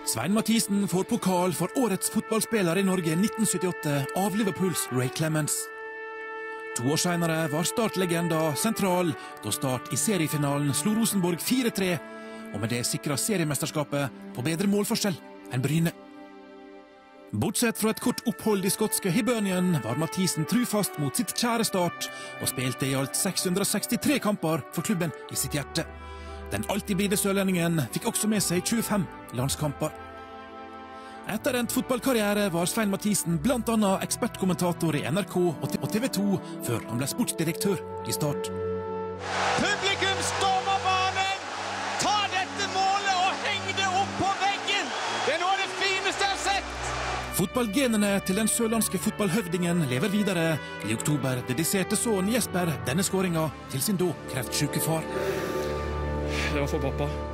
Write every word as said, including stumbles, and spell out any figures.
Svein Mathisen får pokal for årets fotballspiller i Norge nitten syttiåtte av Liverpools Ray Clemens. To år senere var Start-legenda sentral da Start i seriefinalen slo Rosenborg fire tre, og med det sikret seriemesterskapet på bedre målforskjell enn Bryne. Bortsett fra et kort opphold i skotske Hibernian var Mathisen trufast mot sitt kjære Start, og spilte i alt seks hundre og sekstitre kamper for klubben i sitt hjerte. Den alltid blide sørlendingen fikk også med seg tjuefem landskamper. Etter endt fotballkarriere var Svein Mathisen blant annet ekspertkommentator i N R K og T V to, før han ble sportsdirektør i Start. Publikum stormer banen! Ta dette målet og heng det opp på veggen! Det er noe av det fineste jeg har sett! Fotballgenene til den sørlandske fotballhøvdingen lever videre. I oktober dediserte sønnen Jesper denne skåringa til sin da kreftsyke far. Det var for pappa.